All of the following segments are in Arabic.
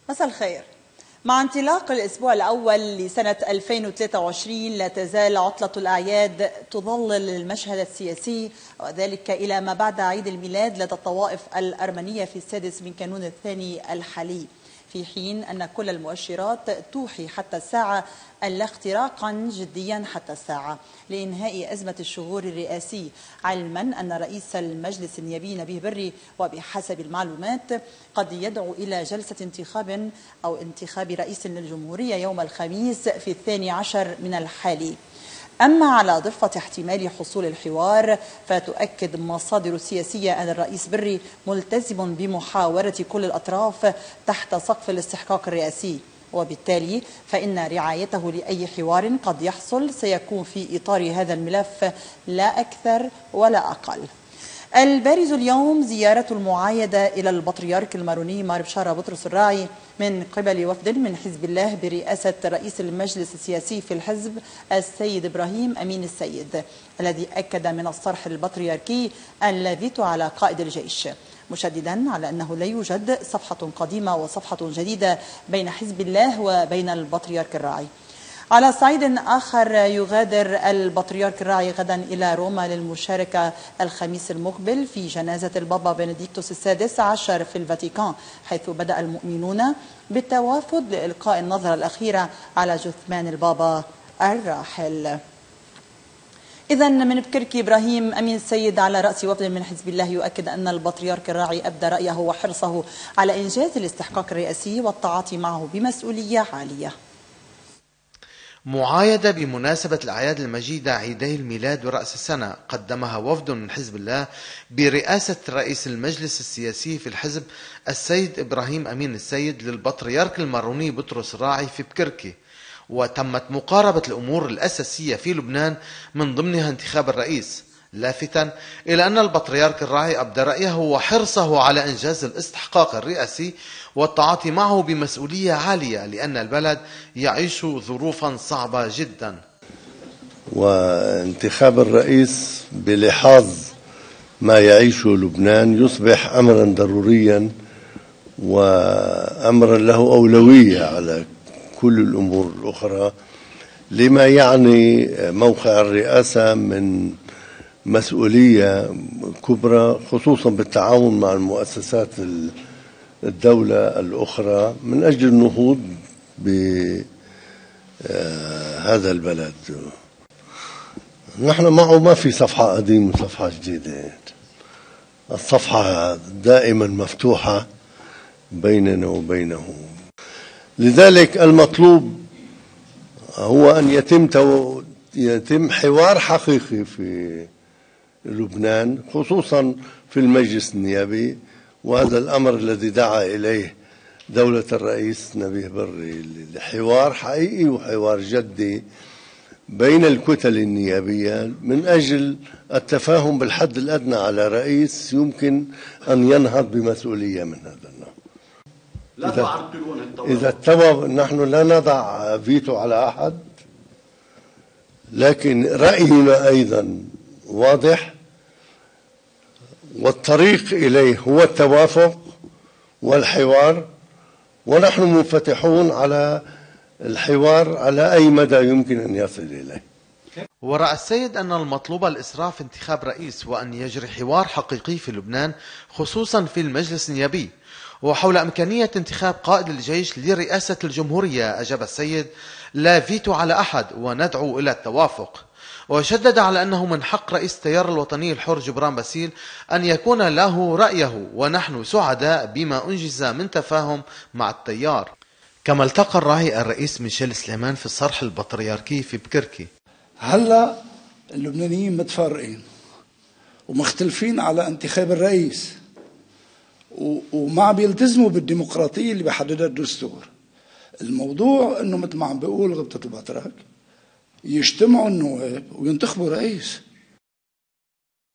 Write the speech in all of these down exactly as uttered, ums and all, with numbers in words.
مساء الخير. مع انطلاق الأسبوع الأول لسنة ألفين وثلاثة وعشرين لا تزال عطلة الأعياد تظلل المشهد السياسي، وذلك إلى ما بعد عيد الميلاد لدى الطوائف الأرمنية في السادس من كانون الثاني الحالي، في حين أن كل المؤشرات توحي حتى الساعة ألا اختراقا جديا حتى الساعة لإنهاء أزمة الشهور الرئاسي، علما أن رئيس المجلس النيابي نبيه بري وبحسب المعلومات قد يدعو إلى جلسة انتخاب أو انتخاب رئيس للجمهورية يوم الخميس في الثاني عشر من الحالي. أما على ضفة احتمال حصول الحوار، فتؤكد مصادر سياسية أن الرئيس بري ملتزم بمحاورة كل الأطراف تحت سقف الاستحقاق الرئاسي، وبالتالي فإن رعايته لأي حوار قد يحصل سيكون في إطار هذا الملف لا أكثر ولا أقل. البارز اليوم زيارة المعايدة إلى البطريرك الماروني مار بشارة بطرس الراعي من قبل وفد من حزب الله برئاسة رئيس المجلس السياسي في الحزب السيد إبراهيم أمين السيد، الذي أكد من الصرح البطريركي الفيتو على قائد الجيش، مشددا على أنه لا يوجد صفحة قديمة وصفحة جديدة بين حزب الله وبين البطريرك الراعي. على صعيد آخر، يغادر البطريرك الراعي غدا إلى روما للمشاركة الخميس المقبل في جنازة البابا بنديكتوس السادس عشر في الفاتيكان، حيث بدأ المؤمنون بالتوافد لإلقاء النظرة الأخيرة على جثمان البابا الراحل. إذن من بكركي إبراهيم أمين السيد على رأس وفد من حزب الله يؤكد أن البطريرك الراعي أبدى رأيه وحرصه على إنجاز الاستحقاق الرئاسي والتعاطي معه بمسؤولية عالية. معايدة بمناسبة الأعياد المجيدة عيدي الميلاد ورأس السنة قدمها وفد من حزب الله برئاسة رئيس المجلس السياسي في الحزب السيد إبراهيم أمين السيد للبطريرك الماروني بطرس الراعي في بكركي، وتمت مقاربة الأمور الأساسية في لبنان من ضمنها انتخاب الرئيس، لافتا إلى أن البطريرك الراعي أبدى رأيه وحرصه على إنجاز الاستحقاق الرئاسي والتعاطي معه بمسؤولية عالية، لأن البلد يعيش ظروفا صعبة جدا. وانتخاب الرئيس بلحاظ ما يعيشه لبنان يصبح أمرا ضروريا وأمرا له أولوية على كل الأمور الأخرى، لما يعني موقع الرئاسة من مسؤولية كبرى، خصوصا بالتعاون مع المؤسسات الدولة الأخرى من أجل النهوض بهذا البلد. نحن معه ما في صفحة قديمة وصفحة جديدة، الصفحة دائما مفتوحة بيننا وبينه. لذلك المطلوب هو أن يتم تو... يتم حوار حقيقي في لبنان، خصوصا في المجلس النيابي، وهذا الأمر الذي دعا إليه دولة الرئيس نبيه بري لحوار حقيقي وحوار جدي بين الكتل النيابية من أجل التفاهم بالحد الأدنى على رئيس يمكن أن ينهض بمسؤولية من هذا النوع. إذا, إذا التوافق، نحن لا نضع فيتو على أحد، لكن رأينا أيضا واضح، والطريق إليه هو التوافق والحوار، ونحن منفتحون على الحوار على أي مدى يمكن أن يصل إليه. ورأى السيد أن المطلوب الإسراع في انتخاب رئيس وأن يجري حوار حقيقي في لبنان خصوصا في المجلس النيابي، وحول إمكانية انتخاب قائد الجيش لرئاسة الجمهورية أجاب السيد: لا فيتو على أحد وندعو إلى التوافق. وشدد على أنه من حق رئيس التيار الوطني الحر جبران باسيل أن يكون له رأيه، ونحن سعداء بما أنجز من تفاهم مع التيار. كما التقى الراعي الرئيس ميشيل سليمان في الصرح البطريركي في بكركي. هلا اللبنانيين متفرقين ومختلفين على انتخاب الرئيس، وما بيلتزموا بالديمقراطية اللي بيحددها الدستور. الموضوع انه مثل ما عم بيقول غبطة البطرك يجتمعوا النواب وينتخبوا رئيس.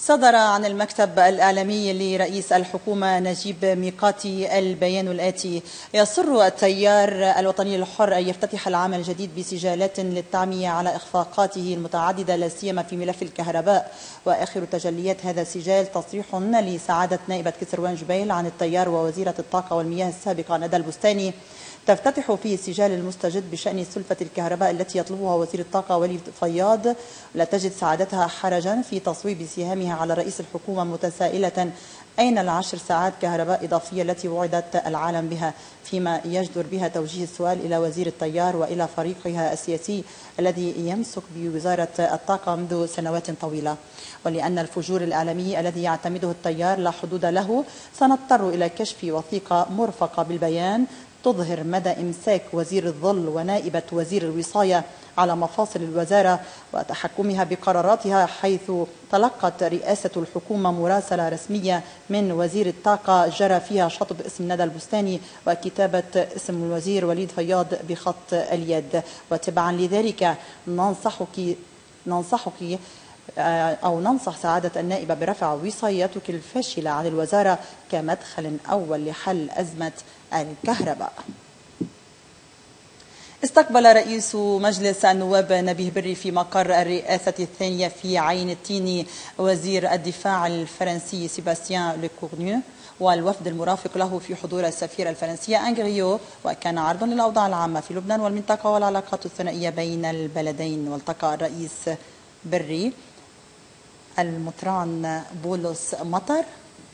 صدر عن المكتب الإعلامي لرئيس الحكومة نجيب ميقاتي البيان الآتي: يصر التيار الوطني الحر أن يفتتح العام الجديد بسجالات للتعمية على إخفاقاته المتعددة لا سيما في ملف الكهرباء. وآخر تجليات هذا السجال تصريح لسعادة نائبة كسروان جبيل عن التيار ووزيرة الطاقة والمياه السابقة ندى البستاني، تفتتح فيه السجال المستجد بشأن سلفة الكهرباء التي يطلبها وزير الطاقة وليد فياض. لا تجد سعادتها حرجا في تصويب سهامها على رئيس الحكومة، متسائلة أين العشر ساعات كهرباء إضافية التي وعدت العالم بها، فيما يجدر بها توجيه السؤال إلى وزير التيار وإلى فريقها السياسي الذي يمسك بوزارة الطاقة منذ سنوات طويلة. ولأن الفجور الإعلامي الذي يعتمده التيار لا حدود له، سنضطر إلى كشف وثيقة مرفقة بالبيان تظهر مدى إمساك وزير الظل ونائبة وزير الوصاية على مفاصل الوزارة وتحكمها بقراراتها، حيث تلقت رئاسة الحكومة مراسلة رسمية من وزير الطاقة جرى فيها شطب اسم ندى البستاني وكتابة اسم الوزير وليد فياض بخط اليد. وتبعا لذلك ننصحك ننصحك أو ننصح سعادة النائبة برفع وصايتك الفاشلة عن الوزارة كمدخل أول لحل أزمة الكهرباء. استقبل رئيس مجلس النواب نبيه بري في مقر الرئاسة الثانية في عين التين وزير الدفاع الفرنسي سيباستيان ليكورنيو والوفد المرافق له في حضور السفيرة الفرنسية أنغريو، وكان عرضا للأوضاع العامة في لبنان والمنطقة والعلاقات الثنائية بين البلدين. والتقى الرئيس بري المطران بولس مطر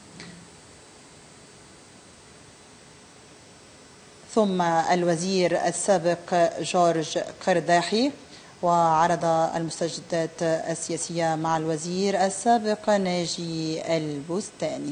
ثم الوزير السابق جورج قرداحي، وعرض المستجدات السياسية مع الوزير السابق ناجي البستاني.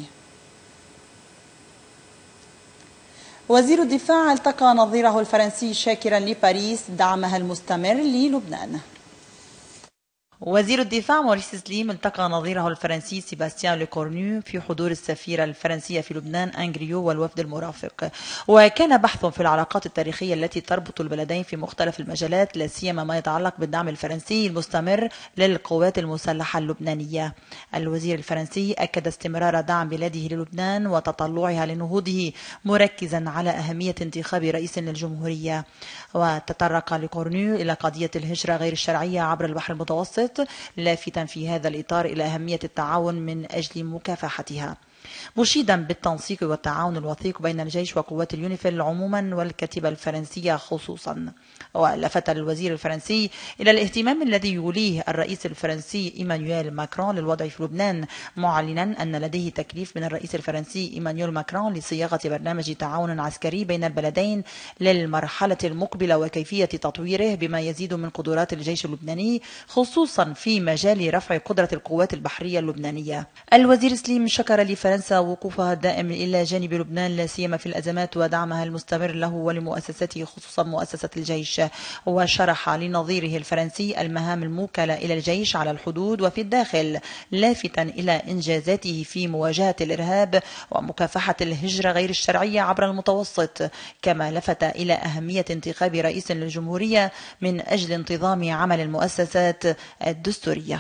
وزير الدفاع التقى نظيره الفرنسي شاكرا لباريس دعمها المستمر للبنان. وزير الدفاع موريس سليم التقى نظيره الفرنسي سيباستيان ليكورنيو في حضور السفيرة الفرنسية في لبنان أنغريو والوفد المرافق، وكان بحث في العلاقات التاريخية التي تربط البلدين في مختلف المجالات، لا سيما ما يتعلق بالدعم الفرنسي المستمر للقوات المسلحة اللبنانية. الوزير الفرنسي أكد استمرار دعم بلاده للبنان وتطلعها لنهوضه، مركزا على أهمية انتخاب رئيس للجمهورية. وتطرق ليكورنيو إلى قضية الهجرة غير الشرعية عبر البحر المتوسط، لافتا في هذا الإطار إلى أهمية التعاون من أجل مكافحتها، مشيدا بالتنسيق والتعاون الوثيق بين الجيش وقوات اليونيفيل عموما والكتيبة الفرنسية خصوصا. ولفت الوزير الفرنسي إلى الاهتمام الذي يوليه الرئيس الفرنسي إيمانويل ماكرون للوضع في لبنان، معلنا أن لديه تكليف من الرئيس الفرنسي إيمانويل ماكرون لصياغة برنامج تعاون عسكري بين البلدين للمرحلة المقبلة وكيفية تطويره بما يزيد من قدرات الجيش اللبناني، خصوصا في مجال رفع قدرة القوات البحرية اللبنانية. الوزير سليم شكر لفرنسا وقوفها الدائم إلى جانب لبنان لا سيما في الأزمات ودعمها المستمر له ولمؤسسته خصوصا مؤسسة الجيش، وشرح لنظيره الفرنسي المهام الموكلة إلى الجيش على الحدود وفي الداخل، لافتا إلى إنجازاته في مواجهة الإرهاب ومكافحة الهجرة غير الشرعية عبر المتوسط، كما لفت إلى أهمية انتخاب رئيس للجمهورية من أجل انتظام عمل المؤسسات الدستورية.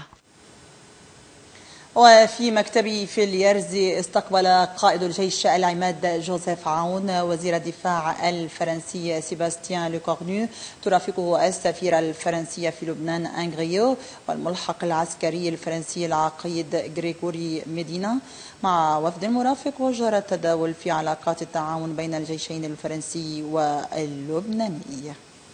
وفي مكتبه في اليرزي استقبل قائد الجيش العماد جوزيف عون وزير الدفاع الفرنسي سيباستيان ليكورنيو، ترافقه السفيرة الفرنسية في لبنان أنغريو والملحق العسكري الفرنسي العقيد غريغوري ميدينا، مع وفد مرافق، وجرى التداول في علاقات التعاون بين الجيشين الفرنسي واللبناني.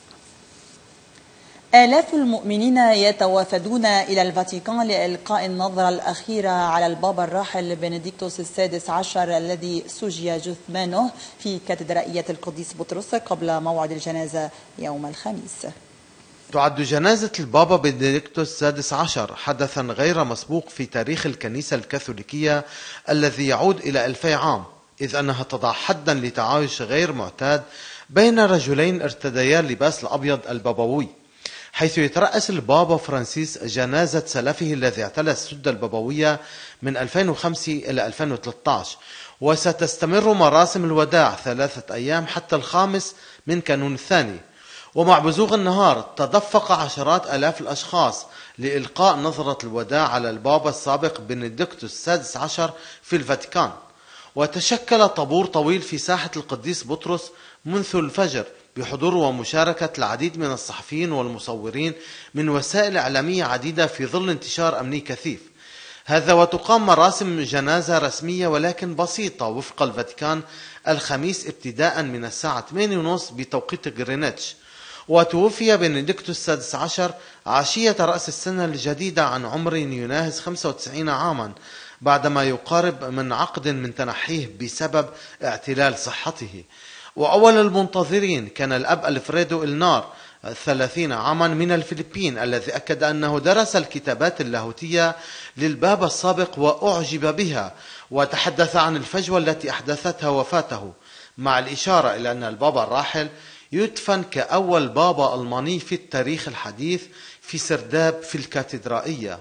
آلاف المؤمنين يتوافدون إلى الفاتيكان لإلقاء النظرة الأخيرة على البابا الراحل بنديكتوس السادس عشر الذي سجي جثمانه في كاتدرائية القديس بطرس قبل موعد الجنازة يوم الخميس. تعد جنازة البابا بنديكتوس السادس عشر حدثا غير مسبوق في تاريخ الكنيسة الكاثوليكية الذي يعود إلى ألفي عام، إذ أنها تضع حدا لتعايش غير معتاد بين رجلين ارتديا اللباس الأبيض البابوي، حيث يترأس البابا فرانسيس جنازة سلفه الذي اعتلى السدة البابوية من ألفين وخمسة إلى ألفين وثلاثة عشر، وستستمر مراسم الوداع ثلاثة أيام حتى الخامس من كانون الثاني. ومع بزوغ النهار تدفق عشرات آلاف الأشخاص لإلقاء نظرة الوداع على البابا السابق بنديكتوس السادس عشر في الفاتيكان. وتشكل طابور طويل في ساحة القديس بطرس منذ الفجر بحضور ومشاركة العديد من الصحفيين والمصورين من وسائل إعلامية عديدة في ظل انتشار أمني كثيف. هذا وتقام مراسم جنازة رسمية ولكن بسيطة وفق الفاتيكان الخميس ابتداء من الساعة ثمانية وثلاثين بتوقيت غرينتش. وتوفي بنديكتوس السادس عشر عشية رأس السنة الجديدة عن عمر يناهز خمسة وتسعين عاما بعدما يقارب من عقد من تنحيه بسبب اعتلال صحته. وأول المنتظرين كان الأب ألفريدو إلنار ثلاثين عاما من الفلبين، الذي أكد أنه درس الكتابات اللاهوتية للبابا السابق وأعجب بها، وتحدث عن الفجوة التي أحدثتها وفاته، مع الإشارة إلى أن البابا الراحل يدفن كأول بابا ألماني في التاريخ الحديث في سرداب في الكاتدرائية.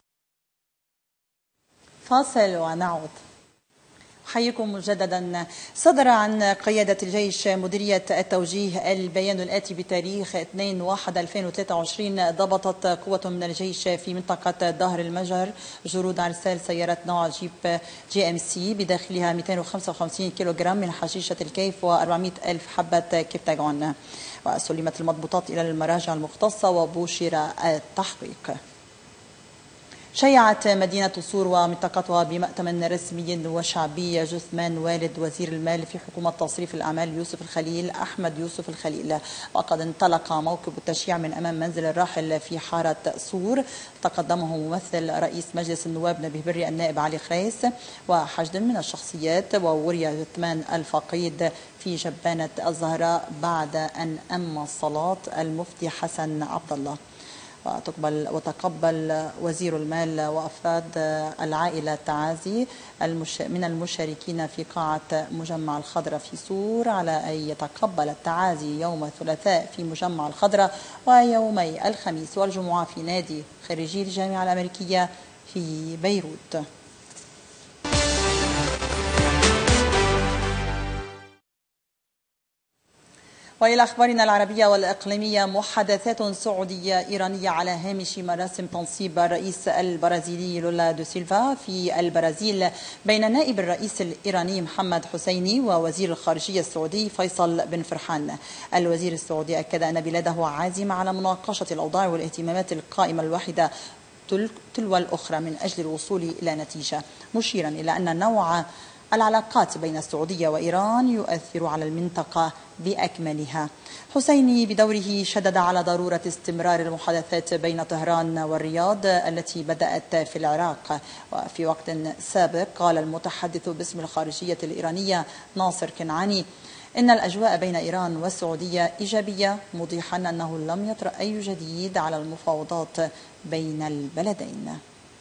فاصل ونعود. أحييكم مجددا. صدر عن قيادة الجيش مديرية التوجيه البيان الآتي بتاريخ اثنين واحد ألفين وثلاثة وعشرين: ضبطت قوة من الجيش في منطقة ظهر المجر جرود عرسال سيارة نوع جيب جي ام سي بداخلها مئتين وخمسة وخمسين كيلوغرام من حشيشة الكيف وأربعمئة ألف حبة كبتاغون. وسلمت المضبوطات إلى المراجع المختصة وبشر التحقيق. شيعت مدينة صور ومنطقتها بمأتمن رسمي وشعبي جثمان والد وزير المال في حكومة تصريف الأعمال يوسف الخليل أحمد يوسف الخليل. وقد انطلق موكب التشييع من أمام منزل الراحل في حارة صور، تقدمه ممثل رئيس مجلس النواب نبيه بري النائب علي خريس وحشد من الشخصيات، ووري جثمان الفقيد في جبانة الزهراء بعد أن أم الصلاة المفتي حسن عبد الله. وتقبل وتقبل وزير المال وأفراد العائلة التعازي من المشاركين في قاعة مجمع الخضرة في صور، على أن يتقبل التعازي يوم الثلاثاء في مجمع الخضرة ويومي الخميس والجمعة في نادي خريجي الجامعة الأمريكية في بيروت. وإلى أخبارنا العربية والإقليمية. محادثات سعودية إيرانية على هامش مراسم تنصيب الرئيس البرازيلي لولا دو سيلفا في البرازيل بين نائب الرئيس الإيراني محمد حسيني ووزير الخارجية السعودي فيصل بن فرحان. الوزير السعودي أكد أن بلاده عازمة على مناقشة الأوضاع والاهتمامات القائمة الواحدة تلو الأخرى من أجل الوصول إلى نتيجة، مشيرا إلى أن نوع العلاقات بين السعودية وإيران يؤثر على المنطقة بأكملها. حسيني بدوره شدد على ضرورة استمرار المحادثات بين طهران والرياض التي بدأت في العراق. وفي وقت سابق قال المتحدث باسم الخارجية الإيرانية ناصر كنعاني إن الأجواء بين إيران والسعودية إيجابية، موضحا أنه لم يطرأ أي جديد على المفاوضات بين البلدين.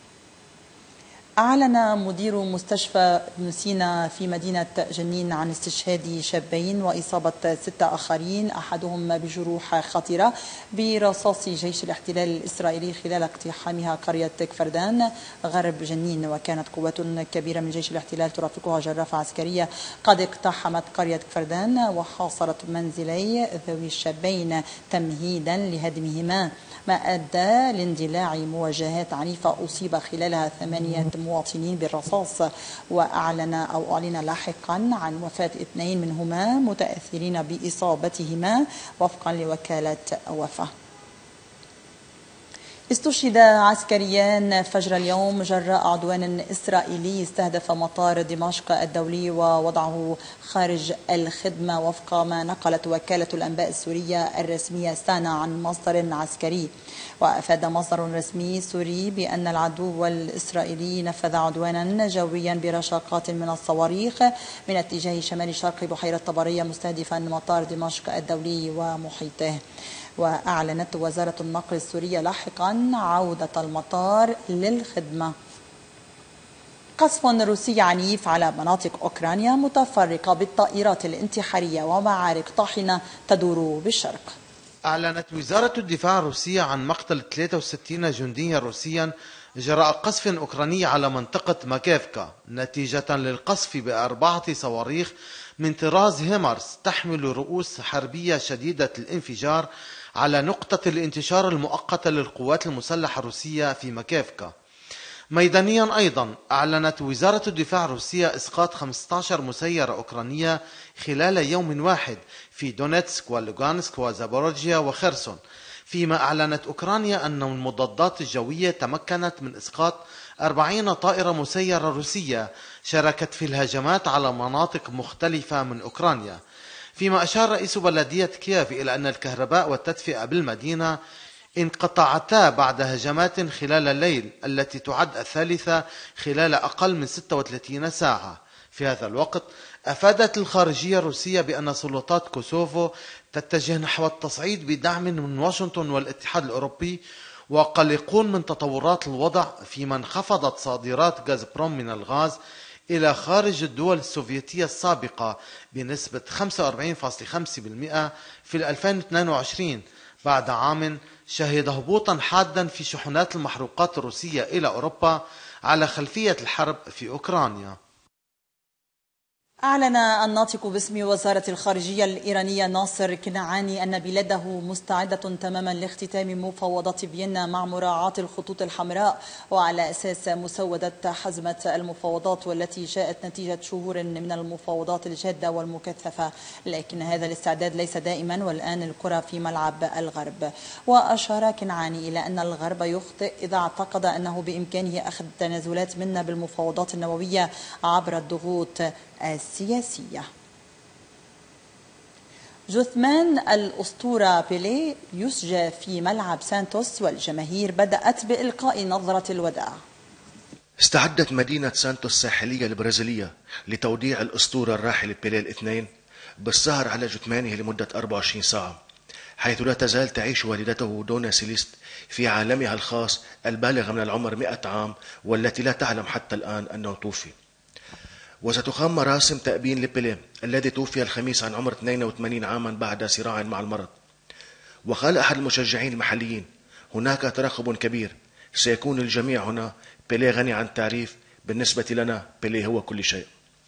أعلن مدير مستشفى ابن سينا في مدينة جنين عن استشهاد شابين وإصابة ستة آخرين أحدهم بجروح خطيرة برصاص جيش الاحتلال الإسرائيلي خلال اقتحامها قرية كفردان غرب جنين. وكانت قوات كبيرة من جيش الاحتلال ترافقها جرافة عسكرية قد اقتحمت قرية كفردان وحاصرت منزلي ذوي الشابين تمهيدا لهدمهما، ما أدى لاندلاع مواجهات عنيفة أصيب خلالها ثمانية مواطنين بالرصاص. وأعلن أو أعلن لاحقا عن وفاة اثنين منهما متأثرين بإصابتهما وفقا لوكالة وفا. استشهد عسكريان فجر اليوم جراء عدوان إسرائيلي استهدف مطار دمشق الدولي ووضعه خارج الخدمة، وفق ما نقلت وكالة الأنباء السورية الرسمية سانا عن مصدر عسكري. وأفاد مصدر رسمي سوري بأن العدو الإسرائيلي نفذ عدوانا جويا برشاقات من الصواريخ من اتجاه شمال شرق بحيرة طبرية مستهدفا مطار دمشق الدولي ومحيطه. وأعلنت وزارة النقل السورية لاحقا عودة المطار للخدمة. قصف روسي عنيف على مناطق أوكرانيا متفرقة بالطائرات الانتحارية ومعارك طاحنة تدور بالشرق. أعلنت وزارة الدفاع الروسية عن مقتل ثلاثة وستين جنديا روسيا جراء قصف أوكراني على منطقة ماكيفكا نتيجة للقصف بأربعة صواريخ من طراز هيمارس تحمل رؤوس حربية شديدة الانفجار على نقطة الانتشار المؤقتة للقوات المسلحة الروسية في ماكيفكا. ميدانيا أيضا أعلنت وزارة الدفاع الروسية إسقاط خمسة عشر مسيرة أوكرانية خلال يوم واحد في دونيتسك ولوغانسك وزابوروجيا وخيرسون، فيما أعلنت أوكرانيا أن المضادات الجوية تمكنت من إسقاط أربعين طائرة مسيرة روسية شاركت في الهجمات على مناطق مختلفة من أوكرانيا. فيما أشار رئيس بلدية كييف إلى أن الكهرباء والتدفئة بالمدينة انقطعتا بعد هجمات خلال الليل التي تعد الثالثة خلال أقل من ستة وثلاثين ساعة. في هذا الوقت أفادت الخارجية الروسية بأن سلطات كوسوفو تتجه نحو التصعيد بدعم من واشنطن والاتحاد الأوروبي، وقلقون من تطورات الوضع فيما انخفضت صادرات غازبروم من الغاز إلى خارج الدول السوفيتية السابقة بنسبة خمسة وأربعين فاصلة خمسة بالمئة في ألفين واثنين وعشرين بعد عام شهد هبوطا حادا في شحنات المحروقات الروسية إلى أوروبا على خلفية الحرب في أوكرانيا. أعلن الناطق باسم وزارة الخارجية الإيرانية ناصر كنعاني أن بلاده مستعدة تماما لاختتام مفاوضات فيينا مع مراعاة الخطوط الحمراء وعلى أساس مسودة حزمة المفاوضات، والتي جاءت نتيجة شهور من المفاوضات الجادة والمكثفة، لكن هذا الاستعداد ليس دائما والآن الكرة في ملعب الغرب. وأشار كنعاني إلى أن الغرب يخطئ إذا اعتقد أنه بإمكانه أخذ تنازلات منا بالمفاوضات النووية عبر الضغوط السياسية. جثمان الأسطورة بيليه يسجى في ملعب سانتوس، والجماهير بدأت بإلقاء نظرة الوداع. استعدت مدينة سانتوس الساحلية البرازيلية لتوديع الأسطورة الراحل بيليه الاثنين بالسهر على جثمانه لمدة أربعة وعشرين ساعة، حيث لا تزال تعيش والدته دونا سيليست في عالمها الخاص البالغ من العمر مئة عام، والتي لا تعلم حتى الآن أنه توفي. وستقام مراسم تأبين لبيليه الذي توفي الخميس عن عمر اثنين وثمانين عاما بعد صراع مع المرض. وقال أحد المشجعين المحليين: هناك ترقب كبير، سيكون الجميع هنا، بيليه غني عن التعريف، بالنسبة لنا بيليه هو كل شيء.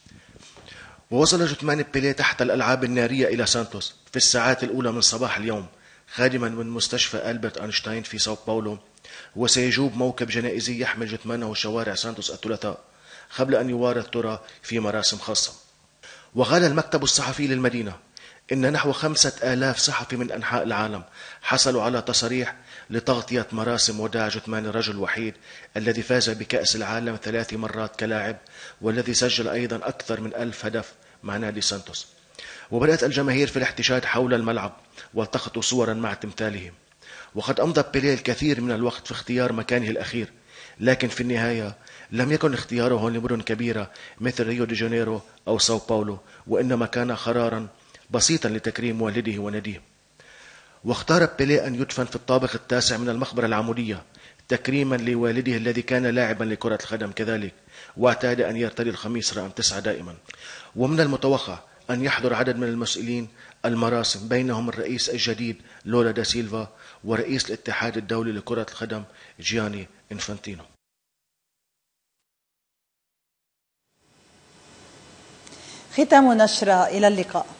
ووصل جثمان بيليه تحت الألعاب النارية إلى سانتوس في الساعات الأولى من صباح اليوم خادما من مستشفى ألبرت أينشتاين في ساو باولو، وسيجوب موكب جنائزي يحمل جثمانه شوارع سانتوس الثلاثاء قبل أن يوارى الترى في مراسم خاصة. وقال المكتب الصحفي للمدينة إن نحو خمسة آلاف صحفي من أنحاء العالم حصلوا على تصريح لتغطية مراسم وداع جثمان الرجل الوحيد الذي فاز بكأس العالم ثلاث مرات كلاعب، والذي سجل أيضا أكثر من ألف هدف مع نادي سانتوس. وبدأت الجماهير في الاحتشاد حول الملعب والتقطوا صورا مع تمثاله. وقد أمضى بيليه الكثير من الوقت في اختيار مكانه الأخير، لكن في النهاية لم يكن اختياره لمدن كبيرة مثل ريو دي جانيرو أو ساو باولو، وإنما كان قرارا بسيطا لتكريم والده وناديه. واختار بيليه أن يدفن في الطابق التاسع من المقبرة العمودية تكريما لوالده الذي كان لاعبا لكرة القدم كذلك، واعتاد أن يرتدي القميص رقم تسعة دائما. ومن المتوقع أن يحضر عدد من المسؤولين المراسم، بينهم الرئيس الجديد لولا دا سيلفا ورئيس الاتحاد الدولي لكرة القدم جياني إنفانتينو. ختام نشرة، إلى اللقاء.